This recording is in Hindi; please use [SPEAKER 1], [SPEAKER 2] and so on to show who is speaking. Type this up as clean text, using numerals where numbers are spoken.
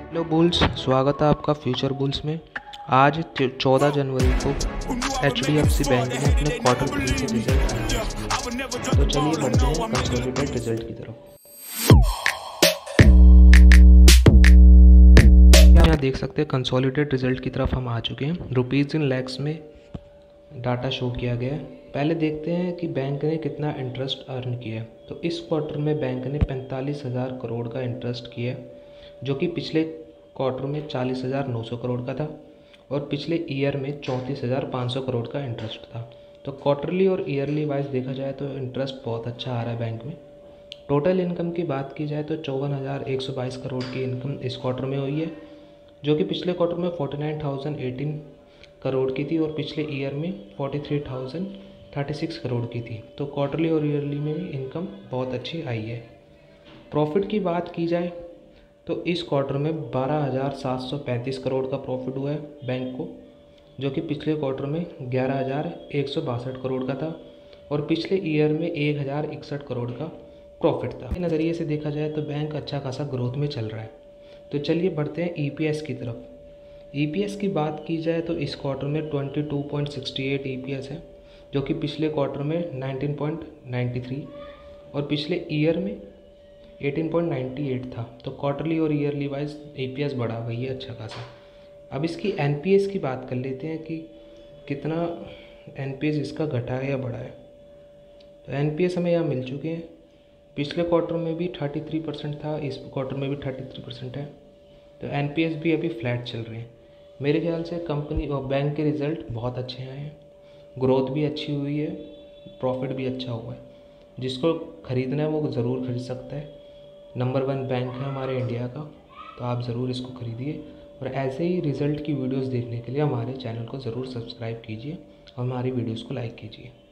[SPEAKER 1] हेलो बुल्स, स्वागत है आपका फ्यूचर बुल्स में। आज 14 जनवरी को HDFC बैंक ने अपने क्वार्टर 3 के रिजल्ट अनाउंस किए। तो चलिए बढ़ते हैं कंसोलिडेटेड रिजल्ट की तरफ। यहाँ देख सकते हैं कंसोलिडेटेड रिजल्ट की तरफ हम आ चुके हैं। रुपीज़ इन लैक्स में डाटा शो किया गया है। पहले देखते हैं कि बैंक ने कितना इंटरेस्ट अर्न किया है। तो इस क्वार्टर में बैंक ने 45,000 करोड़ का इंटरेस्ट किया है, जो कि पिछले क्वार्टर में 40,900 करोड़ का था और पिछले ईयर में 34,500 करोड़ का इंटरेस्ट था। तो क्वार्टरली और ईयरली वाइज देखा जाए तो इंटरेस्ट बहुत अच्छा आ रहा है बैंक में। टोटल इनकम की बात की जाए तो 54,122 करोड़ की इनकम इस क्वार्टर में हुई है, जो कि पिछले क्वार्टर में 49,018 करोड़ की थी और पिछले ईयर में 43,036 करोड़ की थी। तो क्वार्टरली और ईयरली में भी इनकम बहुत अच्छी आई है। प्रॉफिट की बात की जाए तो इस क्वार्टर में 12,735 करोड़ का प्रॉफिट हुआ है बैंक को, जो कि पिछले क्वार्टर में 11,162 करोड़ का था और पिछले ईयर में 1,061 करोड़ का प्रॉफिट था। इस नज़रिए से देखा जाए तो बैंक अच्छा खासा ग्रोथ में चल रहा है। तो चलिए बढ़ते हैं EPS की तरफ। EPS की बात की जाए तो इस क्वार्टर में 22.68 EPS है, जो कि पिछले क्वार्टर में 19.93 और पिछले ईयर में 18.98 था। तो क्वार्टरली और ईयरली वाइज EPS बढ़ा हुआ है अच्छा खासा। अब इसकी NPS की बात कर लेते हैं कि कितना NPS इसका घटा है या बढ़ा है। तो NPS हमें यहाँ मिल चुके हैं। पिछले क्वार्टर में भी 33% था, इस क्वार्टर में भी 33% है। तो NPS भी अभी फ्लैट चल रहे हैं। मेरे ख्याल से कंपनी और बैंक के रिज़ल्ट बहुत अच्छे आए हैं, ग्रोथ भी अच्छी हुई है, प्रॉफिट भी अच्छा हुआ है। जिसको ख़रीदना है वो ज़रूर खरीद सकता है। नंबर 1 बैंक है हमारे इंडिया का, तो आप ज़रूर इसको खरीदिए। और ऐसे ही रिज़ल्ट की वीडियोस देखने के लिए हमारे चैनल को ज़रूर सब्सक्राइब कीजिए और हमारी वीडियोस को लाइक कीजिए।